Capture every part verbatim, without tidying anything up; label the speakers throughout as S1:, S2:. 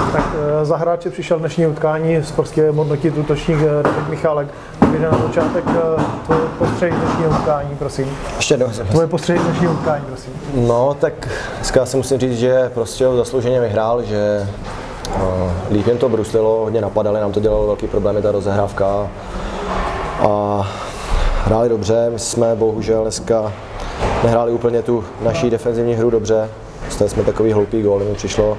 S1: Tak za hráče přišel dnešní utkání sportský hodnotit útočník David Michálek. Takže na začátek tvoje postřeh dnešního utkání, prosím.
S2: Ještě jednou.
S1: Tvoje postřeh dnešního utkání, prosím.
S2: No, tak dneska si musím říct, že prostě zaslouženě vyhrál, že uh, líp jim to bruslilo, hodně napadali, nám to dělalo velký problémy, ta rozehrávka. A hráli dobře, my jsme bohužel dneska nehráli úplně tu naší defenzivní hru dobře. Dostali jsme takový hloupý gól, mi přišlo.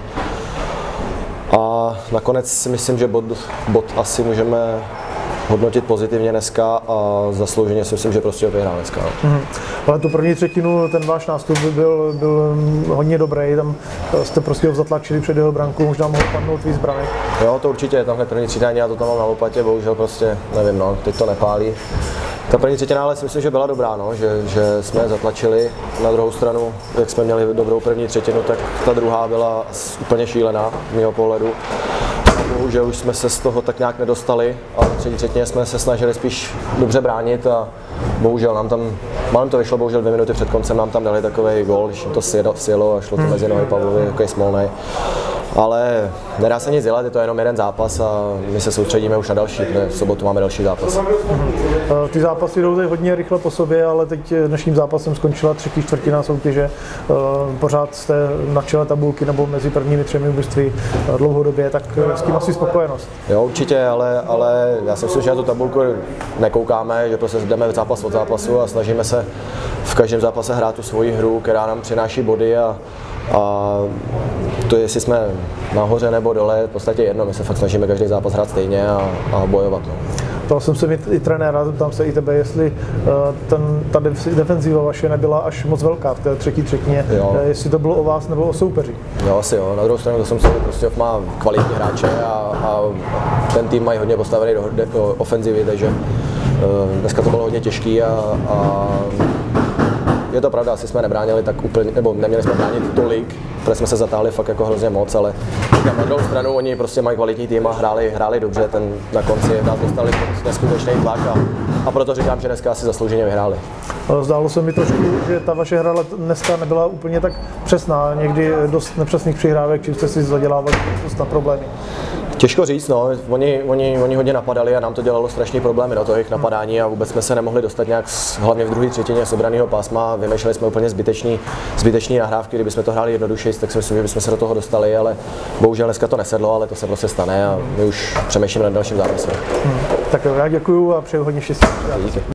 S2: A nakonec si myslím, že bod, bod asi můžeme hodnotit pozitivně dneska a zaslouženě si myslím, že prostě vyhrál dneska.
S1: Mm. Ale tu první třetinu, ten váš nástup byl, byl hodně dobrý, tam jste prostě ho zatlačili před jeho branku, možná mohl padnout víc branek.
S2: Jo, to určitě, tamhle první třetina, já to tam mám na lopatě, bohužel prostě, nevím, no, teď to nepálí. Ta první třetina, ale si myslím, že byla dobrá, no, že, že jsme je zatlačili. Na druhou stranu, jak jsme měli dobrou první třetinu, tak ta druhá byla úplně šílená z mého pohledu. Bohužel už jsme se z toho tak nějak nedostali a v třetí třetině jsme se snažili spíš dobře bránit a bohužel nám tam, málem to vyšlo, bohužel dvě minuty před koncem nám tam dali takový gól, když jim to sjelo a šlo to mezi nohy Pavlovi, takový smolnej. Ale nedá se nic dělat, je to jenom jeden zápas a my se soustředíme už na další, protože v sobotu máme další zápas.
S1: Mm-hmm. Ty zápasy jdou hodně rychle po sobě, ale teď dnešním zápasem skončila třetí čtvrtina soutěže. Pořád jste na čele tabulky nebo mezi prvními třemi mužství dlouhodobě, tak s tím asi spokojenost.
S2: Jo, určitě, ale, ale já si myslím, že na tu tabulku nekoukáme, že prostě jdeme zápas od zápasu a snažíme se v každém zápase hrát tu svoji hru, která nám přináší body a A to, jestli jsme nahoře nebo dole, v podstatě jedno, my se fakt snažíme každý zápas hrát stejně a, a bojovat. No.
S1: Ptal jsem se i, i trenéra, zeptám se i tebe, jestli ten, ta defenziva vaše nebyla až moc velká v té třetí třetině, jestli to bylo o vás nebo o soupeři.
S2: Jo, asi jo. Na druhou stranu to jsem si prostě má kvalitní hráče a, a ten tým mají hodně postavený do, do ofenzivy, takže dneska to bylo hodně těžký a, a je to pravda, asi jsme nebránili tak úplně, nebo neměli jsme bránit tolik, protože jsme se zatáhli fakt jako hrozně moc, ale na druhou stranu oni prostě mají kvalitní tým a hráli, hráli dobře, ten na konci nás dostali neskutečný tlak a, a proto říkám, že dneska asi zaslouženě vyhráli.
S1: Zdálo se mi trošku, že ta vaše hra dneska nebyla úplně tak přesná, někdy dost nepřesných přihrávek, čím jste si zadělávali dost na problémy.
S2: Těžko říct, no. Oni, oni, oni hodně napadali a nám to dělalo strašný problémy do toho jejich napadání a vůbec jsme se nemohli dostat nějak, hlavně v druhé třetině z obraného pásma, vymýšleli jsme úplně zbytečný, zbytečný nahrávky, kdyby jsme to hráli jednodušeji, tak si myslím, že bychom se do toho dostali, ale bohužel dneska to nesedlo, ale to se prostě stane a my už přemýšlíme nad dalším zápasem.
S1: Hmm. Tak jo, já děkuju a přeju hodně štěstí.